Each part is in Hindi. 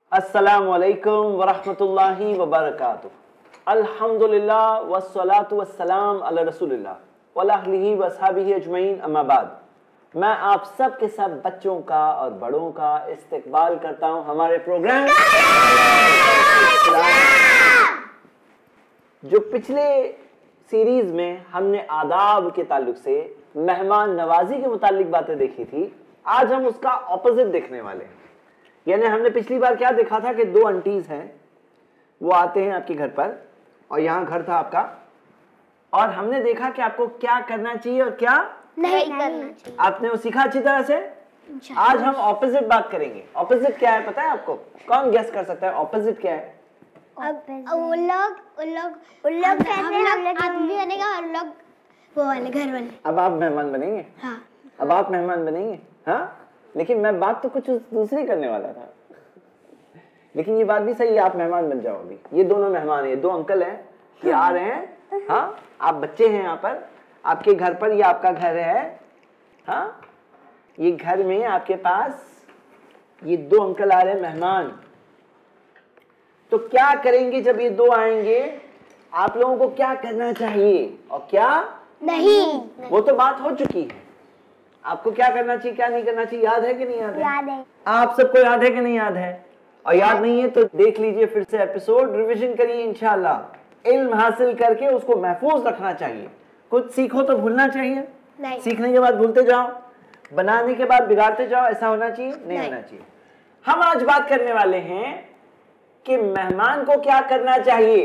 अस्सलामु अलैकुम वरहमतुल्लाहि वबरकातुह। अल्हम्दुलिल्लाह वस्सलातु वस्सलाम अला रसूलिल्लाह व अहलिही व अस्हाबिही अजमईन, अम्मा बाद। मैं आप सब के सब बच्चों का और बड़ों का इस्तकबाल करता हूं हमारे प्रोग्राम जो पिछले सीरीज में हमने आदाब के ताल्लुक से मेहमान नवाजी के मुतालिक बातें देखी थी। आज हम उसका ऑपोजिट देखने वाले हैं। यानी हमने पिछली बार क्या देखा था कि दो आंटीज हैं, वो आते हैं आपके घर पर और यहाँ घर था आपका, और हमने देखा कि आपको क्या करना चाहिए और क्या नहीं करना चाहिए। आपने वो सीखा अच्छी तरह से। आज हम ऑपोजिट बात करेंगे। ऑपोजिट क्या है पता है आपको? कौन गेस कर सकता है ऑपोजिट क्या है? वो लोग आदमी बनेगा और लोग वो वाले घर वाले। अब आप मेहमान बनेंगे। हाँ। अब आप मेहमान बनेंगे। हाँ, लेकिन मैं बात तो कुछ दूसरी करने वाला था। लेकिन ये बात भी सही है, आप मेहमान बन जाओ। अभी ये दोनों मेहमान हैं, दो अंकल हैं, ये आ रहे हैं। हाँ, आप बच्चे हैं यहाँ पर, आपके घर पर, ये आपका घर है। हाँ, ये घर में आपके पास ये दो अंकल आ रहे हैं मेहमान। तो क्या करेंगे जब ये दो आएंगे? आप लोगों को क्या करना चाहिए और क्या नहीं? वो तो बात हो चुकी है। आपको क्या करना चाहिए, क्या नहीं करना चाहिए, याद है कि नहीं याद है? याद है। आप सबको याद है कि नहीं याद है? और याद नहीं है तो देख लीजिए फिर से एपिसोड, रिवीजन करिए। इंशाल्लाह इल्म हासिल करके उसको महफूज रखना चाहिए। कुछ सीखो तो भूलना चाहिए नहीं। सीखने के बाद भूलते जाओ, बनाने के बाद बिगाड़ते जाओ, ऐसा होना चाहिए नहीं होना चाहिए। हम आज बात करने वाले हैं कि मेहमान को क्या करना चाहिए,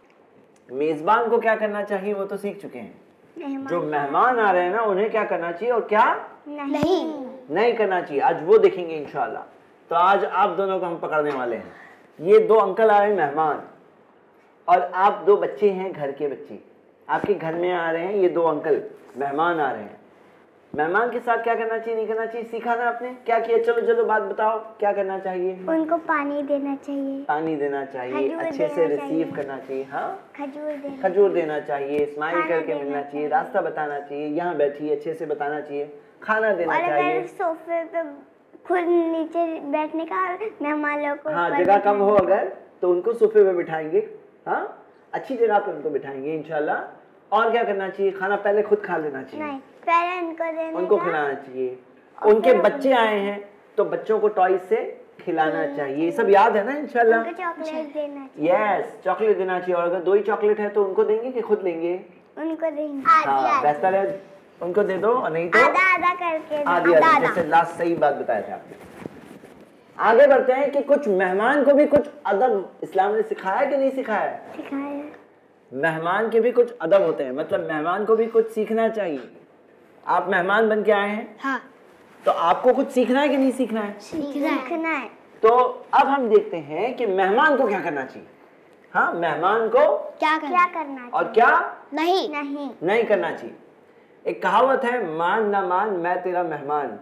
मेजबान को क्या करना चाहिए, वो तो सीख चुके हैं। जो मेहमान आ रहे हैं ना, उन्हें क्या करना चाहिए और क्या नहीं करना चाहिए, आज वो देखेंगे इंशाल्लाह। तो आज आप दोनों को हम पकड़ने वाले हैं। ये दो अंकल आ रहे हैं मेहमान, और आप दो बच्चे हैं, घर के बच्चे आपके घर में आ रहे हैं। ये दो अंकल मेहमान आ रहे हैं। मेहमान के साथ क्या करना चाहिए, नहीं करना चाहिए, सीखा ना आपने? क्या किया? चलो चलो बात बताओ, क्या करना चाहिए? उनको पानी देना चाहिए। पानी देना चाहिए, अच्छे से रिसीव करना चाहिए। हाँ, खजूर देना चाहिए, स्माइल करके मिलना चाहिए, रास्ता बताना चाहिए, यहाँ बैठिए, अच्छे से बताना चाहिए, खाना देना चाहिए। सोफे पे खुद नीचे बैठने का, मेहमान लोग को हाँ, जगह कम हो अगर तो उनको सोफे पे बिठाएंगे। हाँ, अच्छी जगह पे उनको बिठाएंगे इंशाल्लाह। और क्या करना चाहिए? खाना पहले खुद खा लेना चाहिए। नहीं, पहले उनको खिलाना चाहिए। उनके बच्चे आए हैं तो बच्चों को टॉय से खिलाना चाहिए। सब याद है ना इंशाल्लाह? चॉकलेट देना चाहिए। यस, चॉकलेट देना चाहिए। और अगर दो ही चॉकलेट है तो उनको देंगे कि खुद लेंगे? उनको देंगे। हाँ, बेहतर है उनको दे दो, और नहीं तो आधा करके आधी जैसे लास्ट सही बात बताया था आपने। आगे बढ़ते हैं कि कुछ मेहमान को भी कुछ अदब इस्लाम ने सिखाया कि नहीं सिखाया? सिखाया। मेहमान के भी कुछ अदब होते हैं, मतलब मेहमान को भी कुछ सीखना चाहिए। आप मेहमान बन के आए हैं। हाँ। तो आपको कुछ सीखना है कि नहीं सीखना है? सीखना है। तो अब हम देखते हैं कि मेहमान को क्या करना चाहिए। हाँ, मेहमान को क्या करना चाहिए और क्या नहीं करना चाहिए। एक कहावत है, मान ना मान मैं तेरा मेहमान।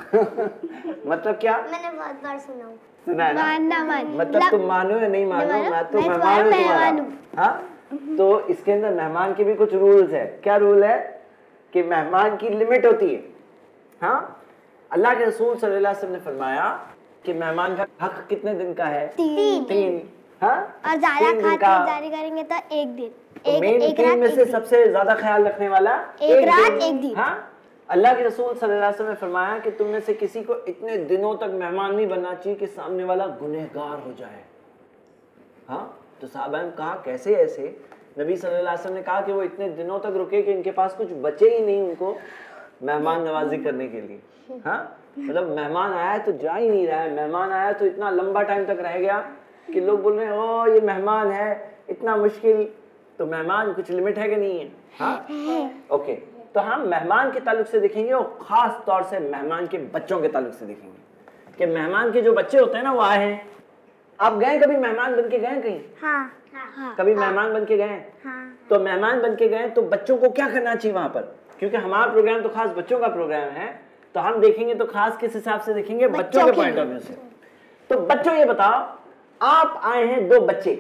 मतलब क्या? मैंने बहुत बार सुना है ना? मान ना मान मतलब तुम मानो या नहीं मानो, मैं तो मेहमान हूँ तुम्हारा। हाँ, तो इसके अंदर मेहमान के भी कुछ रूल्स है। क्या रूल है? कि मेहमान की लिमिट होती है। हाँ, अल्लाह के रसूल सल्लल्लाहु अलैहि वसल्लम ने फरमाया कि मेहमान का हक कितने दिन का है? 3। हाँ, और ज्यादा खातिरदारी करेंगे तो 1 दिन। एक रात में से सबसे ज्यादा ख्याल रखने वाला 1 रात 1 दिन। हाँ, अल्लाह के रसूल सल्लल्लाहु अलैहि वसल्लम ने फरमाया कि तुम में से किसी को इतने दिनों तक मेहमान नहीं बनना चाहिए कि सामने वाला गुनहगार हो जाए। हाँ, तो साहबा ने कहा कैसे ऐसे? नबी सल्लल्लाहु अलैहि वसल्लम ने कहा कि वो इतने दिनों तक रुके कि इनके पास कुछ बचे ही नहीं उनको मेहमान नवाजी करने के लिए। हाँ, मतलब मेहमान आया है तो जा ही नहीं रहा है, मेहमान आया तो इतना लंबा टाइम तक रह गया कि लोग बोल रहे हैं ओ ये मेहमान है, इतना मुश्किल। तो मेहमान कुछ लिमिट है कि नहीं है? हाँ, ओके। तो हम मेहमान के ताल्लुक से देखेंगे और खास तौर से मेहमान के बच्चों के ताल्लुक से देखेंगे कि मेहमान के जो बच्चे होते हैं ना, वो आए हैं। आप गए कभी मेहमान बन के गए कहीं? हाँ। कभी मेहमान बन के गए? हाँ। तो मेहमान बन के गए तो बच्चों को क्या करना चाहिए वहां पर? क्योंकि हमारा प्रोग्राम तो खास बच्चों का प्रोग्राम है, तो हम देखेंगे तो खास किस हिसाब से देखेंगे? बच्चों के पॉइंट ऑफ व्यू से। तो बच्चों ये बताओ, आप आए हैं, दो बच्चे,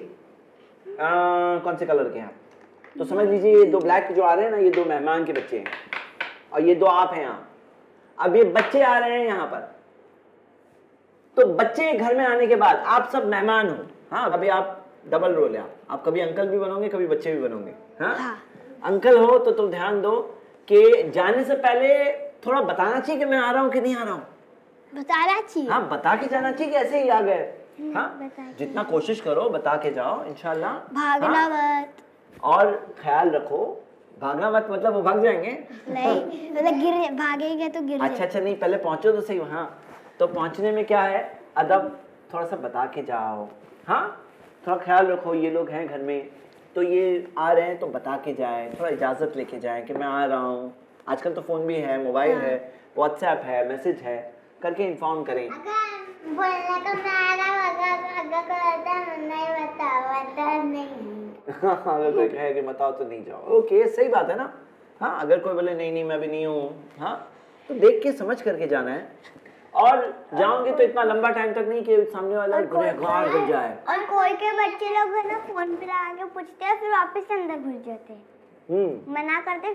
कौन से कलर के हैं? तो समझ लीजिए ये दो ब्लैक जो आ रहे हैं ना, ये दो मेहमान के बच्चे हैं, और ये दो आप हैं यहाँ। अब ये बच्चे आ रहे हैं यहाँ पर, तो बच्चे घर में आने के बाद आप सब मेहमान हो। हाँ, अभी आप डबल रोल है, आप कभी अंकल भी बनोगे, कभी बच्चे भी बनोगे। हाँ, अंकल हो तो तुम ध्यान दो कि जाने से पहले थोड़ा बताना चाहिए कि मैं आ रहा हूँ कि नहीं आ रहा हूँ। बताना चाहिए। हाँ, बता के जाना चाहिए कि ऐसे ही आ गए। हाँ, जितना कोशिश करो बता के जाओ इंशाल्लाह। भागना मत। और ख्याल रखो, भागना मत मतलब वो भाग जाएंगे? नहीं, मतलब गिर भागेंगे तो गिर। अच्छा, नहीं पहले पहुंचो तो सही वहाँ। तो पहुंचने में क्या है अदब, थोड़ा सा बता के जाओ। हाँ, थोड़ा ख्याल रखो, ये लोग हैं घर में तो ये आ रहे हैं तो बता के जाए, थोड़ा इजाज़त लेके जाए कि मैं आ रहा हूँ। आजकल तो फ़ोन भी है, मोबाइल है, व्हाट्सएप है, मैसेज है, करके इन्फॉर्म करें। बोलना तो मैं आ रहा हूँ, नहीं बताओ नहीं। अगर कोई कहे कि बताओ तो नहीं जाओ, ओके सही बात है ना। हाँ, अगर कोई बोले नहीं मैं भी नहीं हूँ, हाँ, तो देख के समझ करके जाना है। और जाओगे तो इतना लंबा टाइम तक नहीं कि सामने वाला गुनहगार बन जाए। और कोई के बच्चे लोग है ना फोन पे आके पूछते हैं, फिर वापस अंदर घुस जाते हैं। मना करते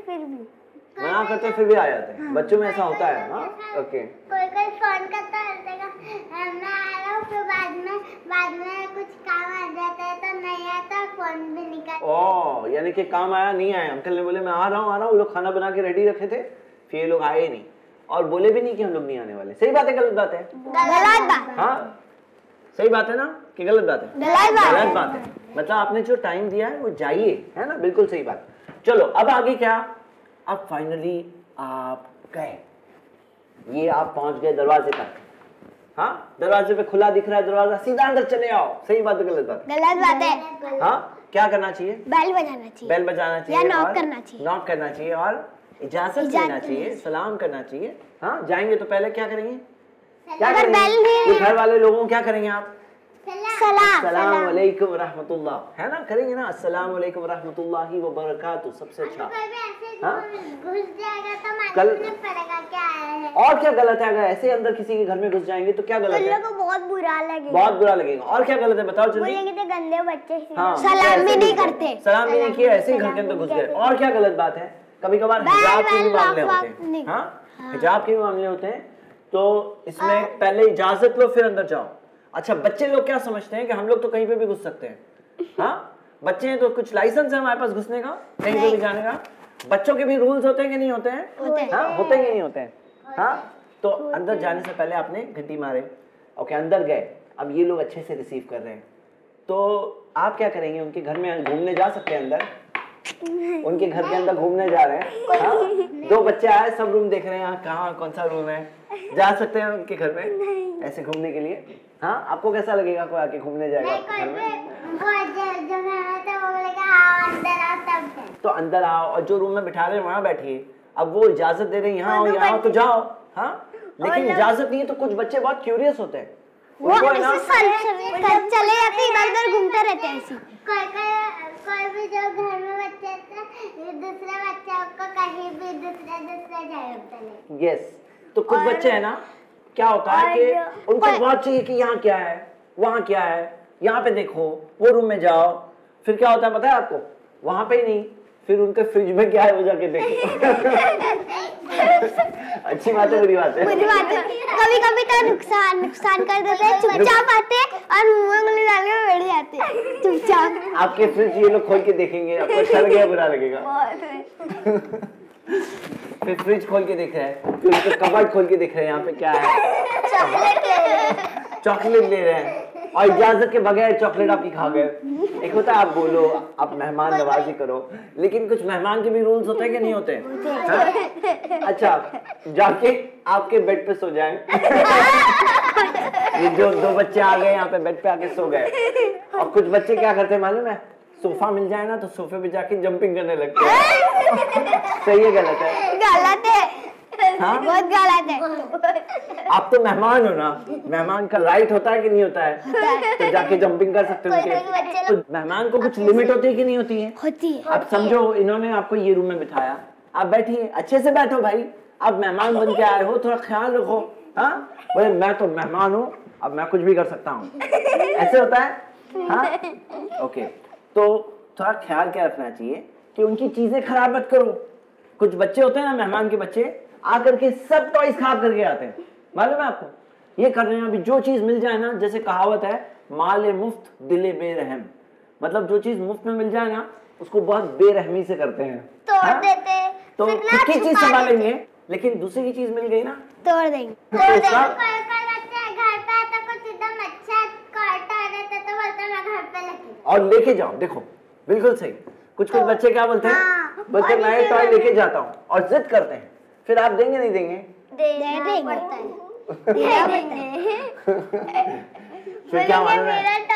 फिर भी आ जाते हैं। हाँ। बच्चों में ऐसा होता है। हाँ, ओके। कोई फोन करता है मैं आ रहा हूँ, फिर बाद में कुछ काम आ जाता है तो नहीं आता, फोन भी निकाल। ओह, यानी कि काम आया नहीं आया। अंकल ने बोले मैं आ रहा हूँ, वो लोग खाना बना के रेडी रखे थे, फिर ये लोग आए ही नहीं और बोले भी नहीं कि हम लोग नहीं आने वाले। सही बात है गलत बात है? गलत बात। हाँ, सही बात है ना कि गलत बात है? गलत बात है। मतलब आपने जो टाइम दिया है वो जाइए, है ना, बिल्कुल सही बात। चलो अब आगे क्या, अब फाइनली आप गए, ये आप पहुंच गए दरवाजे तक। हाँ, दरवाजे पे खुला दिख रहा है दरवाजा, सीधा अंदर चले आओ। सही बात है गलत बात? गलत बात है। हाँ, क्या करना चाहिए? बेल बजाना चाहिए। बेल बजाना चाहिए या नॉक करना चाहिए। नॉक करना चाहिए और इजाजत लेना चाहिए, सलाम करना चाहिए। हाँ, जाएंगे तो पहले क्या करेंगे? क्या करेंगे? घर वाले लोगों क्या करेंगे आप? अस्सलाम वालेकुम रहमतुल्लाह, है ना, करेंगे ना, अस्सलाम वालेकुम रहमतुल्लाहि व बरकातहू, सबसे अच्छा। हाँ, कल और क्या गलत है? अगर ऐसे अंदर किसी के घर में घुस जाएंगे तो क्या गलत है? को बहुत बुरा लगेगा। बहुत बुरा लगेगा। और क्या गलत है बताओ जल्दी? बोलेंगे तो गंदे बच्चे से। हाँ, सलाम भी नहीं करते। सलाम भी नहीं किया, ऐसे ही घर के अंदर घुस गए। और क्या गलत बात है? कभी कभार हिजाब के भी मामले होते हैं। हाँ, हिजाब के भी मामले होते हैं, तो इसमें पहले इजाजत लो फिर अंदर जाओ। अच्छा, बच्चे लोग क्या समझते हैं कि हम लोग तो कहीं पे भी घुस सकते हैं। हाँ, बच्चे हैं तो कुछ लाइसेंस है हमारे पास घुसने का, कहीं पे भी जाने का। बच्चों के भी रूल्स होते हैं कि नहीं होते हैं? हाँ, होते हैं कि नहीं होते हैं? हाँ, तो अंदर जाने से पहले आपने घंटी मारे, ओके, अंदर गए। अब ये लोग अच्छे से रिसीव कर रहे हैं, तो आप क्या करेंगे? उनके घर में घूमने जा सकते हैं, अंदर उनके घर के अंदर घूमने जा रहे हैं। हाँ, 2 बच्चे आए, सब रूम देख रहे हैं, कहाँ कौन सा रूम है, जा सकते हैं उनके घर में ऐसे घूमने के लिए। हाँ, आपको कैसा लगेगा कोई आके घूमने जाएगा घर में? तो अंदर आओ और जो रूम में बिठा रहे हैं वहाँ बैठिए। अब वो इजाजत दे रहे हैं यहाँ आओ यहाँ आओ तो जाओ। हाँ, लेकिन इजाजत नहीं है तो कुछ बच्चे बहुत क्यूरियस होते हैं, वो चले जाते इधर-उधर घूमते रहते हैं ऐसे। कोई भी जो घर में बच्चे हैं, दूसरे बच्चों को कहीं भी दूसरे जगह चले। यस, तो कुछ बच्चे हैं ना, क्या होता है कि उनको बहुत चाहिए कि यहाँ क्या है, वहाँ क्या है, यहाँ पे देखो, वो रूम में जाओ। फिर क्या होता है पता है आपको? वहाँ पे ही नहीं, फिर उनके फ्रिज में क्या है वो जाके देखो। अच्छी बात है, बुरी बात है? बुरी बात है। कभी-कभी तो नुकसान कर देते हैं, चुपचाप आते हैं और मुंह में उंगली डाल के बैठ जाते हैं चुपचाप। आपके फ्रिज ये लोग खोल के देखेंगे, आपको अच्छा लगेगा बुरा लगेगा? फिर फ्रिज खोल के देख रहे हैं, फिर उसके कबर्ड खोल के देख रहे हैं यहाँ पे क्या है, चॉकलेट ले रहे हैं और इजाजत के बगैर चॉकलेट आपकी खा गए। एक होता है आप बोलो, आप मेहमान नवाजी करो, लेकिन कुछ मेहमान के भी रूल्स होते हैं कि नहीं होते? अच्छा, जाके आपके बेड पे सो जाएं। ये जो 2 बच्चे आ गए यहाँ पे बेड पे आके सो गए, और कुछ बच्चे क्या करते हैं मालूम है? सोफा मिल जाए ना तो सोफे पे जाके जंपिंग करने लगते हैं। सही है गलत है? गलत है। हाँ? बहुत गलत है। आप तो मेहमान हो ना, मेहमान का राइट होता है कि नहीं होता है? तो जाके जंपिंग कर सकते हो। तो मेहमान को कुछ लिमिट होती है कि नहीं होती है? होती है। अब समझो, इन्होंने आपको ये रूम में बिठाया, आप बैठिए, अच्छे से बैठो भाई, आप मेहमान बन के आए हो, थोड़ा ख्याल रखो। हाँ, बोले मैं तो मेहमान हूँ, अब मैं कुछ भी कर सकता हूँ, ऐसे होता है? हाँ, ओके, तो थोड़ा ख्याल क्या रखना चाहिए कि उनकी चीजें खराब मत करो। कुछ बच्चे होते हैं ना, मेहमान के बच्चे आकर के सब टॉयज खराब करके आते हैं, मालूम है आपको? ये कर रहे हैं अभी। जो चीज मिल जाए ना, जैसे कहावत है माल मुफ्त दिले बेरहम, मतलब जो चीज मुफ्त में मिल जाए ना उसको बहुत बेरहमी से करते हैं, तोड़ देते। तो खुद की चीज संभालेंगे, लेकिन दूसरी की चीज मिल गई ना तोड़ देंगे। तो उसका और लेके जाओ। देखो बिल्कुल सही। कुछ कुछ बच्चे क्या बोलते हैं, बोलते मैं टॉय लेके जाता हूँ और जिद करते हैं, फिर आप देंगे नहीं देंगे? फिर क्या मालूम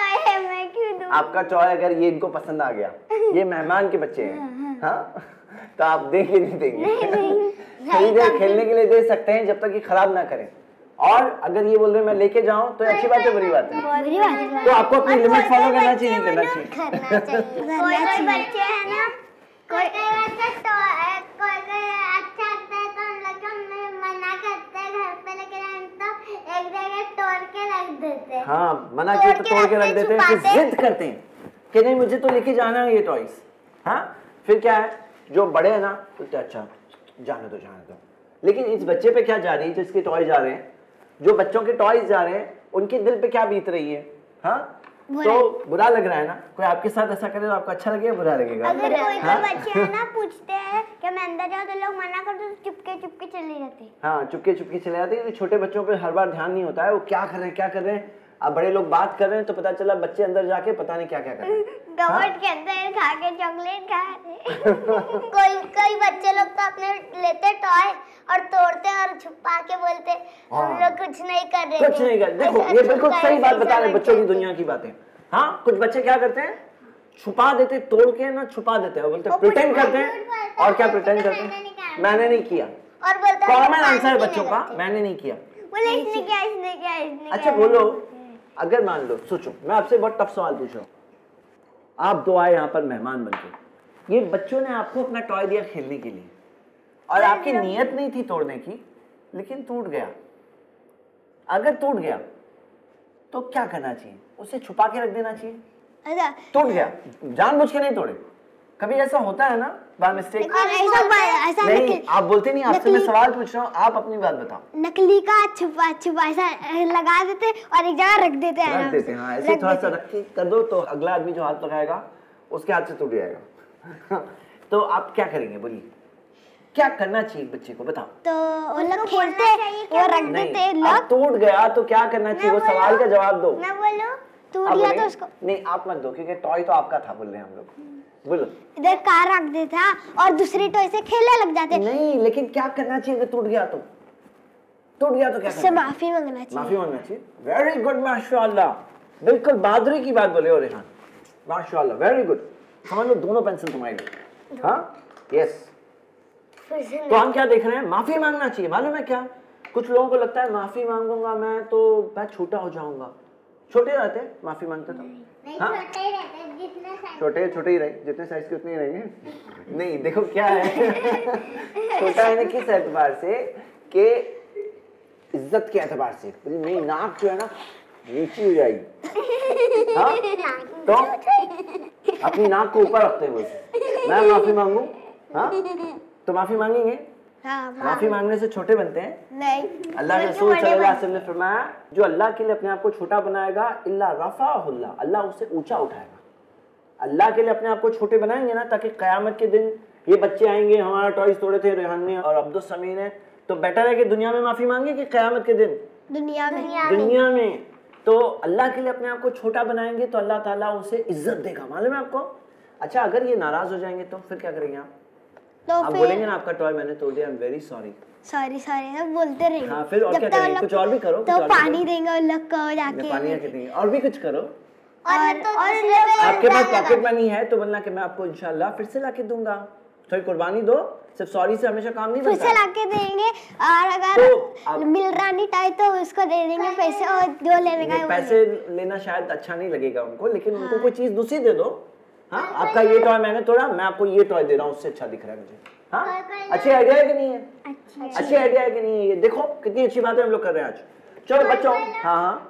है, आपका टॉय अगर ये इनको पसंद आ गया, ये मेहमान के बच्चे हैं, हाँ, तो आप देंगे नहीं देंगे? थोड़ी देर खेलने के लिए दे सकते हैं जब तक ये खराब ना करें। और अगर ये बोल रहे मैं लेके जाऊं तो अच्छी बात है बुरी बात है? तो आपको अपनी लिमिट फॉलो करना चाहिए, नहीं करना चाहिए? कोई बच्चे हैं ना, कोई बच्चे तो अच्छा लगता है तो हम लोग मना करते हैं घर पे, लेकिन तो एक जगह तोड़ के रख देते हैं। हाँ, मना किया तो तोड़ के रख देते हैं, फिर जिद करते हैं कि नहीं मुझे तो लेके जाना है ये टॉयज। हाँ, फिर क्या है, जो बड़े हैं ना बोलते अच्छा जाने दो। लेकिन इस बच्चे पे क्या जा रही है, जिसके टॉय जा रहे हैं, जो बच्चों के टॉयज जा रहे हैं, उनके दिल पे क्या बीत रही है? हाँ, तो बुरा लग रहा है ना। कोई आपके साथ ऐसा करे तो आपको अच्छा लगेगा, बुरा लगेगा? अगर कोई बच्चे हैं ना पूछते हैं कि मैं अंदर जाऊं तो लोग मना करते हैं, तो चुपके चले जाते हैं। हाँ, चुपके चले जाते हैं। छोटे बच्चों पे हर बार ध्यान नहीं होता है वो क्या कर रहे हैं। अब बड़े लोग बात कर रहे हैं तो पता चला बच्चे अंदर जाके पता नहीं क्या कर रहे हैं। कबर्ड के अंदर खा के चॉकलेट खा रहे। कोई बच्चे लोग तो अपने लेते टॉय और तोड़ते और छुपा के बोलते हम लोग कुछ नहीं कर रहे। कुछ नहीं कर। देखो ये बिल्कुल सही बात बता रहे हैं, बच्चों की दुनिया की बातें। हाँ, कुछ बच्चे क्या करते हैं, छुपा देते, तोड़ के ना छुपा देते हैं, बोलते प्रिटेंड करते हैं। और क्या प्रिटेंड करते हैं? मैंने नहीं किया। और बोलते हैं कॉमन आंसर है बच्चों का, मैंने नहीं किया। बोले इसने किया। अच्छा बोलो, अगर मान लो, सोचो मैं आपसे बहुत टफ सवाल पूछ रहा हूँ, आप दो आए यहाँ पर मेहमान बनके, ये बच्चों ने आपको अपना टॉय दिया खेलने के लिए और आपकी नीयत नहीं थी तोड़ने की, लेकिन टूट गया। अगर टूट गया तो क्या करना चाहिए? उसे छुपा के रख देना चाहिए? टूट गया, जानबूझ के नहीं तोड़े। कभी ऐसा होता है ना बाय मिस्टेक? नहीं, आप बोलते नहीं, आपसे मैं सवाल पूछ रहा हूँ, आप अपनी बात बताओ। नकली का छुपा ऐसा लगा देते और एक जगह रख देते हैं। हाँ, ऐसे थोड़ा सा रख के कर दो तो अगला आदमी जो हाथ लगाएगा उसके हाथ से टूट जाएगा। तो आप क्या करेंगे, बोलिए क्या करना चाहिए बच्चे को, बताओ। तो वो लोग खेलते वो रख देते लोग। टूट गया तो क्या करना चाहिए, वो सवाल का जवाब दो। मैं बोलूं टूट गया तो उसको नहीं, आप मत दो क्योंकि टॉय तो आपका था, बोल रहे हैं हम लोग। बोलो। इधर कार रख देता और दूसरी टॉय से खेलने लग जाते। नहीं, लेकिन क्या करना चाहिए अगर टूट गया तो? क्या करना चाहिए? माफी मांगना चाहिए। वेरी गुड, माशाल्लाह, बिल्कुल बहादुरी की बात बोले हो रेहान, माशाल्लाह, वेरी गुड। समझ लो दोनों पेंसिल तुम्हारी। हाँ, यस। तो हम क्या देख रहे हैं, माफी मांगना चाहिए। मालूम है क्या, कुछ लोगों को लगता है माफी मांगूंगा मैं तो मैं छोटा हो जाऊंगा। छोटे रहते माफी मांगते तो हाँ? छोटे ही रहे, जितने साइज के उतने ही रहेंगे। नहीं, देखो क्या है छोटा है ना किस एतबार से कि इज्जत के एतबार से, मेरी नाक जो है ना नीची हो जाएगी। हाँ, तो अपनी नाक को ऊपर रखते हैं बोलते मैं माफी मांगू। हाँ, तो माफी मांगेंगे? हाँ, माफी मांगने से छोटे बनते हैं? नहीं। अल्लाह के रसूल सल्लल्लाहु अलैहि वसल्लम ने फरमाया जो अल्लाह के लिए अपने आप को छोटा बनाएगा इल्ला रफ़अहुल्लाह, अल्लाह उसे ऊंचा उठाएगा। अल्लाह के लिए अपने आप को छोटे बनाएंगे ना, ताकि क़यामत के दिन ये बच्चे आएंगे, हमारा टॉयज तोड़े थे रेहान ने और अब्दुल समी ने, तो बेटर है कि दुनिया में माफी मांगे कि क़यामत के दिन दुनिया में। तो अल्लाह के लिए अपने आप को छोटा बनाएंगे तो अल्लाह ताला उसे इज्जत देगा। मालूम है आपको? अच्छा, अगर ये नाराज हो जाएंगे तो फिर क्या करेंगे आप? तो आप बोलेंगे ना आपका टॉय मैंने तोड़ दिया, आई एम वेरी सॉरी सब बोलते रहेंगे। हाँ, फिर और क्या करेंगे? कुछ और भी करो। तो पानी देंगे उन लोग को जाके, पानी देंगे और भी कुछ करो। और आपके पास पॉकेट मनी है तो बोलना कि मैं आपको इंशाल्लाह फिर से लाके दूंगा। थोड़ी कुर्बानी दो, सिर्फ सॉरी से हमेशा काम नहीं बनता। फिर से लाके देंगे और अगर मिल रहा नहीं टाइम तो उसको दे देंगे पैसे, और जो लेने का पैसे लेना शायद अच्छा नहीं लगेगा उनको, लेकिन उनको कोई चीज दूसरी दे दो। हाँ, आपका ये टॉय मैंने तोड़ा, मैं आपको ये टॉय दे रहा हूँ, उससे अच्छा दिख रहा है मुझे। हाँ, अच्छी आइडिया है कि नहीं है? अच्छी आइडिया है कि नहीं है? ये देखो कितनी अच्छी बातें हम लोग कर रहे हैं आज। चलो बच्चों, हाँ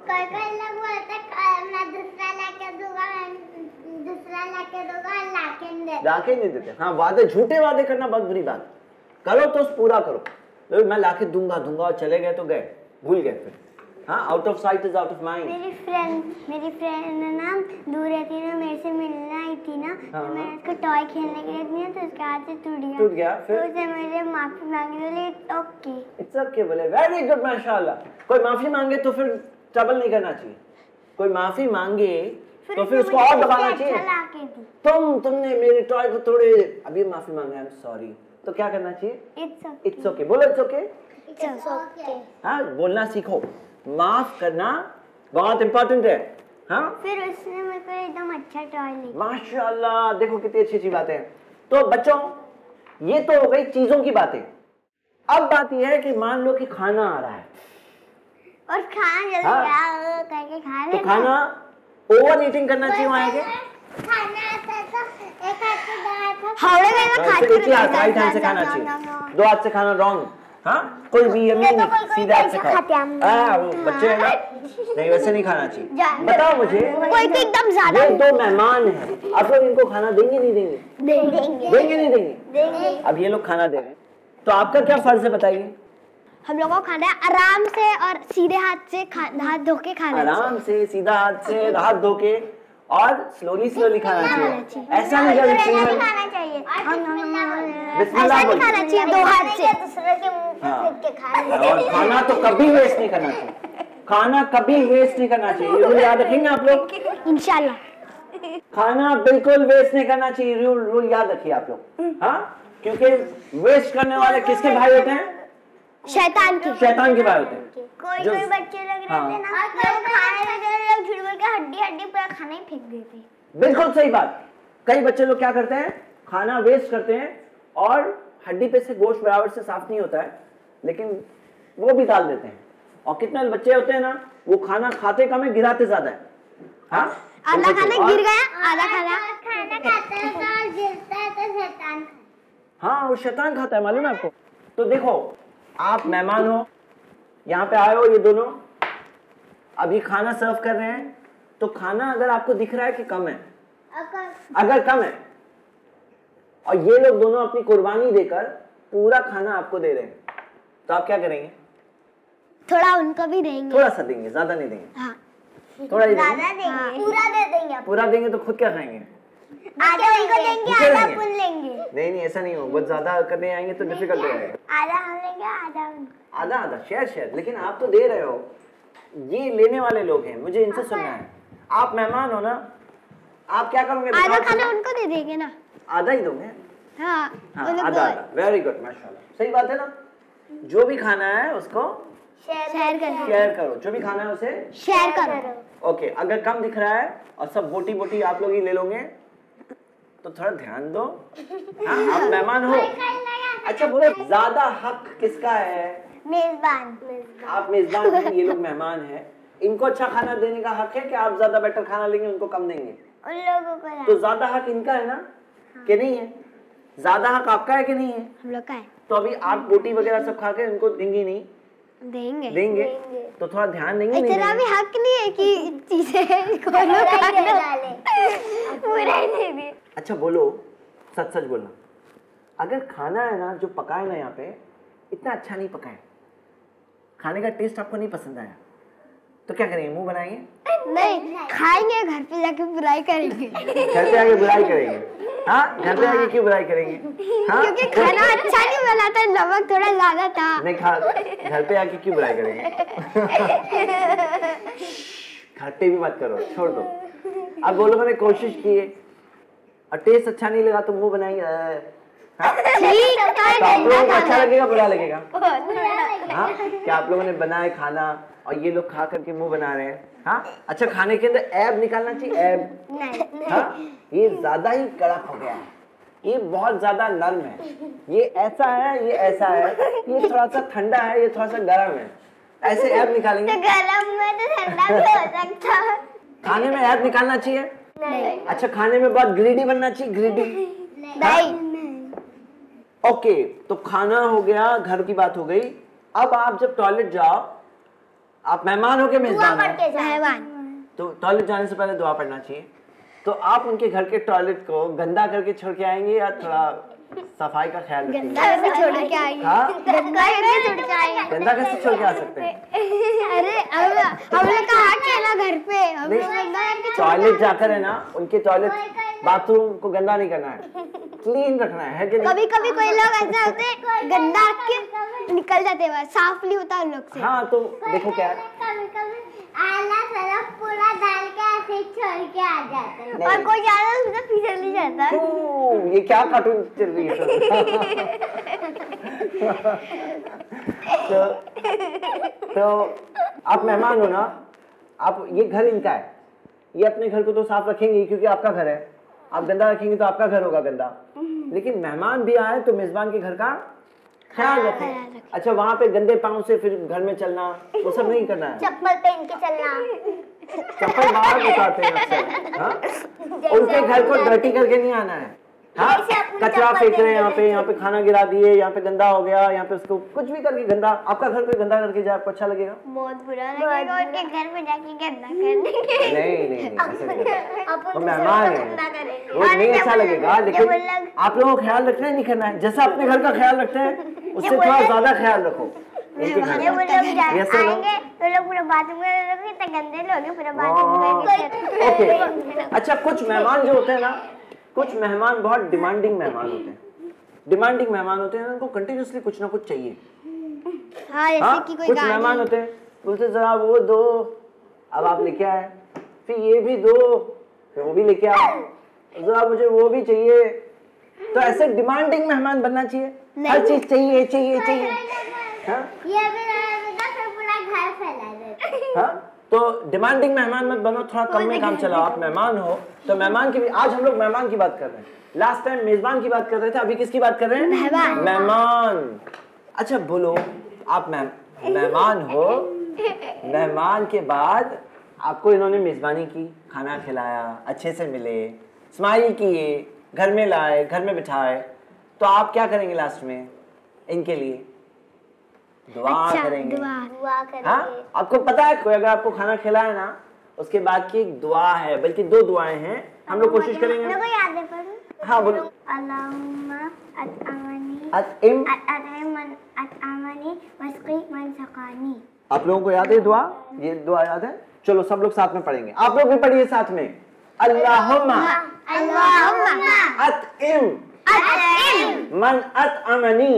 लाके नहीं देते। हाँ, वादे, झूठे वादे करना बहुत बुरी बात। करो तो पूरा करो। मैं लाके दूंगा और चले गए तो गए, भूल गए फिर। हाँ, out of sight is out of mind. मेरी फ्रेंड ना दूर रहती ना, मेरे से मिलने आई थी ना, तो मैंने उसको टॉय खेलने के लिए दिया तो उसके हाथ से टूट गया। फिर तो उसने मुझे माफी मांगी, बोले इट्स ओके बोले वेरी गुड माशाल्लाह। कोई माफी मांगे तो फिर ट्रबल नहीं करना चाहिए, कोई माफी मांगे तो फिर उसको और दबाना चाहिए। तुमने मेरे टॉय को तोड़े, अभी माफी मांगा, आई एम सॉरी, तो क्या करना चाहिए? इट्स ओके बोलो, इट्स ओके। हाँ, बोलना सीखो, माफ करना बहुत इंपॉर्टेंट है। हाँ, फिर उसने मेरे को एकदम अच्छा टॉय दिया। माशाल्लाह, देखो कितनी अच्छी बातें हैं। तो बच्चों, ये तो हो गई चीजों की बातें। अब बात यह है कि मान लो कि खाना आ रहा है और खाना जल्दी करके खा ले, तो खाना ओवर ईटिंग करना चाहिए वहाँ के? खाना आता तो एक हाथ से दो हाथ हावड़े में राइट हैंड से खाना चाहिए, दो हाथ से खाना रॉन्ग। हाँ, कोई भी यमीन सीधा हाथ से खाओ। वो बच्चे हैं ना, नहीं वैसे नहीं खाना चाहिए। बताओ मुझे, कोई तो एकदम ज्यादा, ये दो मेहमान हैं, आप लोग इनको खाना देंगे नहीं देंगे? देंगे नहीं देंगे? अब ये लोग खाना दे रहे हैं, तो आपका क्या फर्ज है बताइए? हम लोगों को खाना है आराम से और सीधे हाथ से हाथ धो के खाना, आराम से सीधा हाथ से हाथ धो के और स्लोली खाना चाहिए। ऐसा नहीं करना चाहिए, ऐसा नहीं खाना चाहिए, दो हाथ से दूसरे के मुंह पे फेंक के खाना। और खाना तो कभी वेस्ट नहीं करना चाहिए, खाना कभी वेस्ट नहीं करना चाहिए, रूल याद रखेंगे आप लोग इंशाल्लाह। खाना बिल्कुल वेस्ट नहीं करना चाहिए, रूल याद रखिए आप लोग। हाँ, क्योंकि वेस्ट करने वाले किसके भाई होते हैं? शैतान के भाई होते हैं। कोई बच्चे लोग रहते हैं ना, लोग खाने में झूठ बोल के हड्डी पूरा खाना ही फेंक देते। बिल्कुल सही बात। कई बच्चे लोग क्या करते हैं, खाना वेस्ट करते हैं और हड्डी पे से गोश्त बराबर से साफ नहीं होता है, लेकिन वो भी डाल देते हैं। और कितने बच्चे होते हैं ना, वो खाना खाते कम है, गिराते ज्यादा है। हाँ, आधा खाना गिर गया, आधा खाना खाता है तो गिरता है तो शैतान। हाँ, वो शैतान खाता है, मालूम है आपको। तो देखो, आप मेहमान हो, यहाँ पे आए हो, ये दोनों अभी खाना सर्व कर रहे हैं, तो खाना अगर आपको दिख रहा है कि कम है, अगर कम है, और ये लोग दोनों अपनी कुर्बानी देकर पूरा खाना आपको दे रहे हैं, तो आप क्या करेंगे? थोड़ा उनको भी देंगे, थोड़ा सा देंगे, ज्यादा नहीं देंगे। हाँ, थोड़ा ही देंगे। हाँ। पूरा दे देंगे। पूरा देंगे तो खुद क्या खाएंगे? आधा उनको देंगे, आधा अपन लेंगे। नहीं, ऐसा नहीं हो, बहुत ज्यादा करने आएंगे तो डिफिकल्ट हो जाएगा। आधा हम लेंगे, आधा शेयर। लेकिन आप तो दे रहे हो, ये लेने वाले लोग हैं, मुझे इनसे सुनना है। आप मेहमान हो ना, आप क्या करोगे? आधा खाना उनको दे देंगे ना। आधा ही दोगे? हाँ, आधा। वेरी गुड, माशाल्लाह, सही बात है ना। जो भी खाना है उसको शेयर करो, जो भी खाना है उसे शेयर करो। ओके, अगर कम दिख रहा है और सब बोटी आप लोग ही ले लोगे तो थोड़ा ध्यान दो। हाँ, आप मेहमान हो। अच्छा बोलो, ज्यादा हक किसका है? मेजबान। आप मेजबान हैं, ये लोग मेहमान हैं, इनको अच्छा खाना देने का हक है कि आप ज्यादा बेटर खाना लेंगे, उनको कम देंगे? उन लोगों को। तो ज्यादा हक इनका है ना? हाँ। कि नहीं है? ज्यादा हक आपका है कि नहीं है? हम लोग का है। तो अभी आप बोटी वगैरह सब खा के उनको देंगे नहीं? देंगे। तो थोड़ा ध्यान देंगे। इतना भी हक नहीं है कि चीजें पूरा नहीं। अच्छा बोलो, सच बोलना, अगर खाना है ना जो पकाए ना यहाँ पे इतना अच्छा नहीं पकाए, खाने का टेस्ट आपको नहीं पसंद आया, तो क्या करेंगे? मुंह बनाएंगे? नहीं, खाएंगे, घर पे जाके बुराई करेंगे। घर पे आके बुराई करेंगे? हाँ, घर पे आके क्यों बुराई करेंगे? हाँ, क्योंकि खाना अच्छा नहीं बना था, नमक थोड़ा ज्यादा था। नहीं, घर पे आके क्यों बुराई करेंगे? घर पे भी मत करो, छोड़ दो। अब बोलो मैंने कोशिश की है और टेस्ट अच्छा नहीं लगा तो मुंह बनाएंगे। तो आप लोगों को अच्छा लगेगा, बुरा लगेगा? हाँ, क्या आप लोगों ने बनाए खाना और ये लोग खा करके मुंह बना रहे हैं? हाँ, अच्छा, खाने के अंदर ऐब निकालना चाहिए, ऐब? नहीं। हाँ, ये ज्यादा ही कड़क हो गया है, ये बहुत ज्यादा नर्म है, ये ऐसा है, ये ऐसा है, ये थोड़ा सा ठंडा है, ये थोड़ा सा गर्म है, ऐसे ऐब निकालेंगे? तो गर्म में तो ठंडा भी हो सकता है। खाने में ऐब निकालना चाहिए? नहीं। अच्छा, खाने में बहुत ग्रीडी बनना चाहिए? ग्रीडी नहीं। ओके, तो खाना हो गया, घर की बात हो गई। अब आप जब टॉयलेट जाओ, आप मेहमान हो के मेजबान हो, तो टॉयलेट जाने से पहले दुआ पढ़ना चाहिए। तो आप उनके घर के टॉयलेट को गंदा करके छोड़ के आएंगे या थोड़ा सफाई का ख्याल रखेंगे। गंदा कैसे छोड़ के आएंगे? गंदा कैसे छोड़ के आएंगे? गंदा कैसे छोड़ के आ सकते हैं? अरे हम लोग का हक है ना घर पे, हम लोग गंदा करके टॉयलेट जाकर है ना, उनके टॉयलेट बाथरूम को गंदा नहीं करना है, क्लीन रखना है कि नहीं? कभी कभी कोई लोग ऐसे होते हैं गंदा के निकल जाते हैं, साफ नहीं होता उन लोग से। हाँ तो देखो क्या है, कभी कभी आला सरफ पूरा डाल के ऐसे छोड़ के आ जाते हैं और कोई ज्यादा उसमें फिसल नहीं जाता। ये क्या कार्टून चल रही है? तो आप मेहमान हो ना, आप ये घर इनका है, ये अपने घर को तो साफ रखेंगे क्योंकि आपका घर है, आप गंदा रखेंगे तो आपका घर होगा गंदा। लेकिन मेहमान भी आए तो मेजबान के घर का ख्याल रखें। अच्छा वहाँ पे गंदे पाँव से फिर घर में चलना वो सब नहीं करना है। चप्पल पहन के चलना, चप्पल बाहर उतारते हैं अक्सर, हाँ? उनके घर को डर्टी करके नहीं आना है। हाँ कचरा फेंक रहे हैं यहाँ पे खाना गिरा दिए, यहाँ पे गंदा हो गया, यहाँ पे उसको कुछ भी करके गंदा, आपका घर कोई गंदा करके जाए आपको अच्छा लगेगा? बहुत बुरा लगेगा, उनके घर में जाके गंदा कर देंगे। नहीं वो मेहमान है, वो नहीं अच्छा लगेगा। लेकिन आप लोगों को ख्याल रखना ही नहीं करना है, जैसा अपने घर का ख्याल रखते हैं उससे थोड़ा ज्यादा ख्याल रखो। आएंगे तो लोग पूरा बाथरूम में गंदे लोग पूरा बाथरूम। अच्छा कुछ मेहमान जो होते हैं ना, कुछ मेहमान बहुत डिमांडिंग मेहमान होते हैं, डिमांडिंग मेहमान होते हैं, उनको कंटिन्यूअसली कुछ ना कुछ चाहिए। हाँ, जैसे कि कोई कुछ मेहमान होते हैं बोलते जरा वो दो, अब आप लेके आए, फिर ये भी दो, फिर वो भी लेके आए, जरा मुझे वो भी चाहिए। तो ऐसे डिमांडिंग मेहमान बनना चाहिए, हर चीज चाहिए चाहिए चाहिए। हाँ? ये भी फिर पूरा घर फैला देते। हाँ? तो डिमांडिंग मेहमान मत बनो, थोड़ा कम में काम चलाओ। आप मेहमान हो तो मेहमान की भी, आज हम लोग मेहमान की बात कर रहे हैं, लास्ट टाइम मेजबान की बात कर रहे थे, अभी किसकी बात कर रहे हैं? मेहमान। अच्छा बोलो, आप मेहमान हो, मेहमान के बाद आपको इन्होंने मेजबानी की, खाना खिलाया, अच्छे से मिले, स्माइल किए, घर में लाए, घर में बिठाए, तो आप क्या करेंगे लास्ट में इनके लिए? दुआ करेंगे। दुआ करेंगे। हाँ? आपको पता है कोई अगर आपको खाना खिलाए ना, उसके बाद की एक दुआ है, बल्कि दो दुआएं हैं, हम लोग कोशिश करेंगे। मेरे को याद है पर। हाँ बोलो। अल्लाहुम्मा अतअमनी वस्क़ी मन सक़ानी। आप लोगों को याद है दुआ? ये दुआ याद है? चलो सब लोग साथ में पढ़ेंगे, आप लोग भी पढ़िए साथ में। अल्लाहुम्मा अतइम मन अतअमनी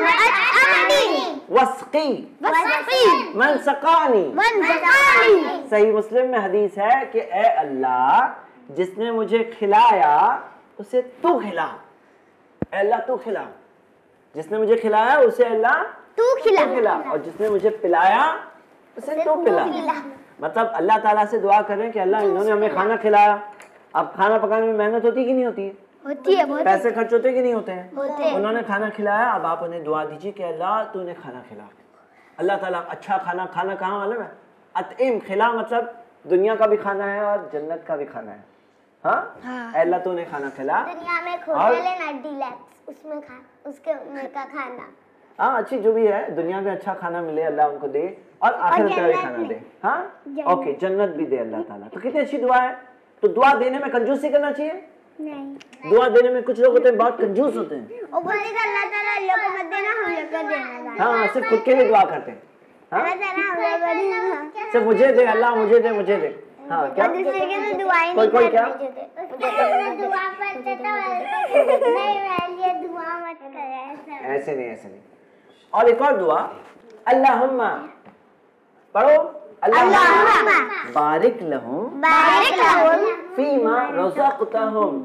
वस्क़ी मन सक़ानी। सही मुस्लिम में हदीस है कि ए अल्लाह, जिसने मुझे खिलाया उसे तू खिला, अल्लाह तू खिला, जिसने मुझे खिलाया उसे अल्लाह तू खिला, और जिसने मुझे पिलाया उसे तू पिला। मतलब अल्लाह ताला से दुआ करें कि अल्लाह इन्होंने हमें खाना खिलाया। अब खाना पकाने में मेहनत होती है कि नहीं होती है? होती है, बहुत पैसे खर्च होते कि नहीं होते हैं? होते हैं। उन्होंने खाना खिलाया, अब आप उन्हें दुआ दीजिए कि अल्लाह तू उन्हें खाना खिला। अल्लाह ताला अच्छा खाना, खाना कहाँ मालूम है? अतइम, खिला मतलब दुनिया का भी खाना है और जन्नत का भी खाना है। हाँ? अल्लाह तू उन्हें खाना खिला। दुनिया में एक होटल है ना डीलक्स, उसमें उसके का खाना। हाँ अच्छी जो भी है, दुनिया में अच्छा खाना मिले अल्लाह उनको दे, और आखिरत का भी खाना दे। हाँ ओके, जन्नत भी दे अल्लाह ताला। तो कितनी अच्छी दुआ है। तो दुआ देने में कंजूसी करना चाहिए नहीं। दुआ देने में कुछ लोग होते हैं बहुत कंजूस होते हैं, वो बोलते हैं अल्लाह ताला अल्लाह को मत देना, हम लोग को देना। हाँ सिर्फ खुद के लिए दुआ करते हैं। अल्लाह ताला हम लोग को देना, सिर्फ मुझे दे अल्लाह, मुझे दे, मुझे दे। हाँ क्या दूसरे के तो दुआएं कोई नहीं क्या करनी। दुआ पढ़ते तो नहीं, ये दुआ मत कर, ऐसे नहीं। और एक और दुआ, अल्लाहुम्मा पढ़ो, अल्लाहुम्मा बारिक लहुम फीमा रज़क़तहुम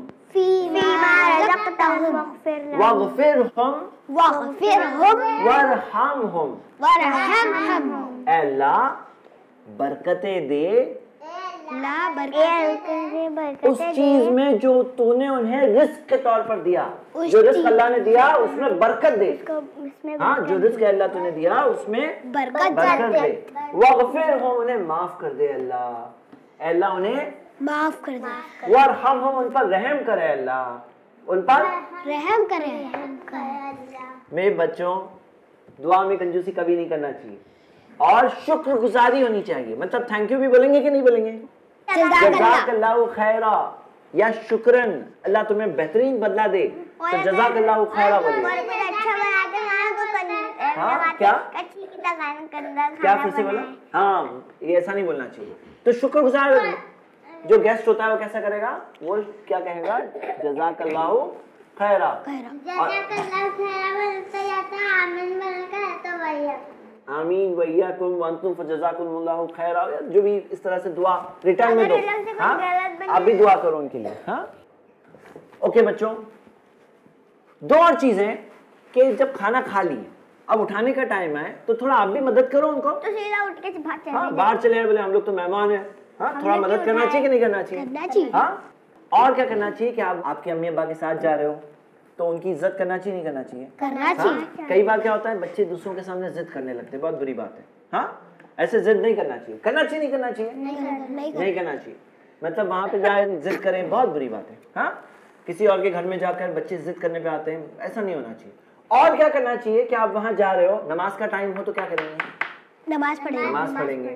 वग़फ़िरहुम वरहमहुम। अल्लाह बरकतें दे उस चीज में जो तूने उन्हें रिस्क के तौर पर दिया। जो रिस्क अल्लाह ने दिया उसमें बरकत दे। हाँ, जो रिस्क अल्लाह तूने दिया उसमें बरकत दे। वग़फ़िरहुम, उन्हें माफ कर दे अल्लाह, अल्लाह उन्हें माफ कर दे। वरहमहुम, उन पर रहम करे अल्लाह, उन पर रहम करे। मेरे बच्चों, दुआ में कंजूसी कभी नहीं करना चाहिए और शुक्रगुजारी होनी चाहिए। मतलब थैंक यू भी बोलेंगे कि नहीं बोलेंगे? जज़ाकल्लाहु खैरा, या शुक्रन, अल्लाह तुम्हें बेहतरीन बदला दे, तो जज़ाकल्लाहु खैरा बोलिए। अच्छा बनाते हैं तो हाँ क्या क्या फिर से बोला? हाँ, ये ऐसा नहीं बोलना चाहिए। तो शुक्रगुजार जो गेस्ट होता है वो कैसा करेगा? वो क्या कहेगा? जज़ाकल्लाहु खैरा। जज़ाकल्लाहु खैरा बोलते जाता है, आमीन बोलकर तो भैया आमीन वैयाकुम व अंतुम फजज़ाकुमुल्लाहु खैरा, जो भी इस तरह से दुआ रिटर्न में दो। हाँ, आप भी दुआ करो उनके लिए। हाँ ओके बच्चों, दो और चीजें कि जब खाना खा लिए, अब उठाने का टाइम है तो थोड़ा आप भी मदद करो उनको। तो सीधा उठ के बाहर चले। हाँ, बाहर चले बोले हम लोग तो मेहमान हैं। हाँ, थोड़ा मदद करना चाहिए कि नहीं करना चाहिए? हाँ, और क्या करना चाहिए कि आप आपके अम्मी अब्बा के साथ जा रहे हो तो उनकी इज्जत करना चाहिए नहीं करना चाहिए? करना चाहिए। कई बार क्या होता है बच्चे दूसरों के सामने जिद करने लगते हैं, बहुत बुरी बात है। हाँ, ऐसे जिद नहीं करना चाहिए। करना चाहिए नहीं करना चाहिए? नहीं करना चाहिए। मतलब वहां पे जाए जिद करें, बहुत बुरी बात है। हाँ, किसी और के घर में जाकर बच्चे जिद करने पे आते हैं, ऐसा नहीं होना चाहिए। और क्या करना चाहिए कि आप वहां जा रहे हो, नमाज का टाइम हो तो क्या करेंगे? नमाज पढ़ेंगे। नमाज पढ़ेंगे।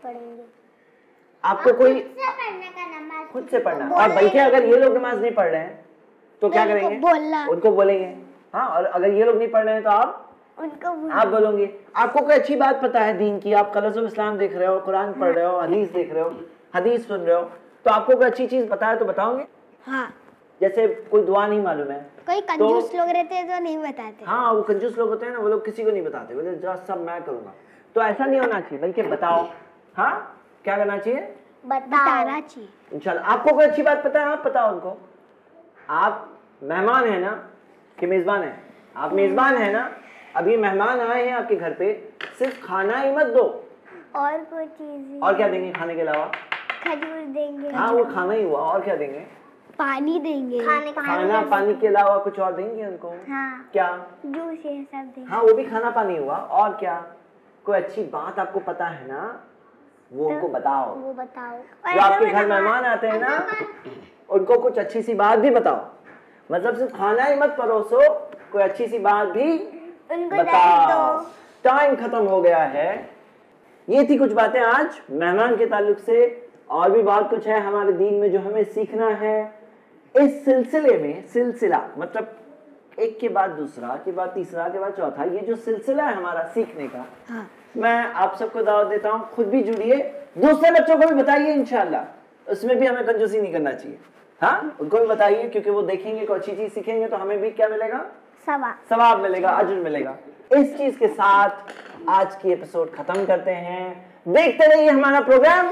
आपको कोई खुद से पढ़ना, और बल्कि अगर ये लोग नमाज नहीं पढ़ रहे हैं तो क्या करेंगे? उनको बोलेंगे। हाँ, और अगर ये लोग नहीं पढ़ रहे हैं तो आप बोलोगे। आपको कोई अच्छी बात पता है दीन की, आप कलसुल इस्लाम देख रहे हो, कुरान पढ़ रहे हो, हदीस देख रहे हो, हदीस सुन रहे हो, तो आपको कोई अच्छी चीज पता है तो बताओगे। हाँ, जैसे कोई दुआ नहीं मालूम है, कोई कंजूस लोग रहते हैं तो नहीं बताते। हाँ, वो कंजूस लोग होते हैं ना, वो लोग किसी को नहीं बताते, बोले जो सब मैं करूंगा। तो ऐसा नहीं होना चाहिए, बल्कि बताओ। हाँ, क्या करना चाहिए? बताना चाहिए। इंशाल्लाह। आपको कोई अच्छी बात पता है, आप बताओ उनको। आप मेहमान है ना कि मेजबान है? आप मेजबान है ना, अभी मेहमान आए हैं आपके घर पे, सिर्फ खाना ही मत दो, और कोई चीज। और क्या देंगे खाने के अलावा? खजूर देंगे। हाँ, वो खाना ही हुआ, और क्या देंगे? पानी देंगे। खाना पानी के अलावा कुछ और देंगे उनको? हाँ। क्या? जूस ये सब देंगे। हाँ, वो भी खाना पानी हुआ, और क्या? कोई अच्छी बात आपको पता है ना, वो उनको बताओ। वो बताओ। जो आपके घर मेहमान आते हैं ना, उनको कुछ अच्छी सी बात भी बताओ। मतलब सिर्फ खाना ही मत परोसो, कोई अच्छी सी बात भी बताओ। टाइम खत्म हो गया है। ये थी कुछ बातें आज मेहमान के ताल्लुक से, और भी बहुत कुछ है हमारे दीन में जो हमें सीखना है। इस सिलसिले में, सिलसिला मतलब एक के बाद दूसरा, के बाद तीसरा, के बाद चौथा, ये जो सिलसिला है हमारा सीखने का, हाँ। मैं आप सबको दावत देता हूँ, खुद भी जुड़िए, दूसरे बच्चों को भी बताइए इंशाल्लाह। उसमें भी हमें कंजूसी नहीं करना चाहिए। हाँ, उनको भी बताइए, क्योंकि वो देखेंगे कोई अच्छी चीज सीखेंगे तो हमें भी क्या मिलेगा? सवाब मिलेगा, अजर मिलेगा। इस चीज के साथ आज की एपिसोड खत्म करते हैं। देखते रहिए हमारा प्रोग्राम।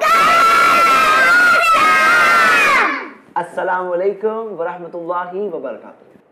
अस्सलाम वालेकुम व रहमतुल्लाहि व बरकातुहू।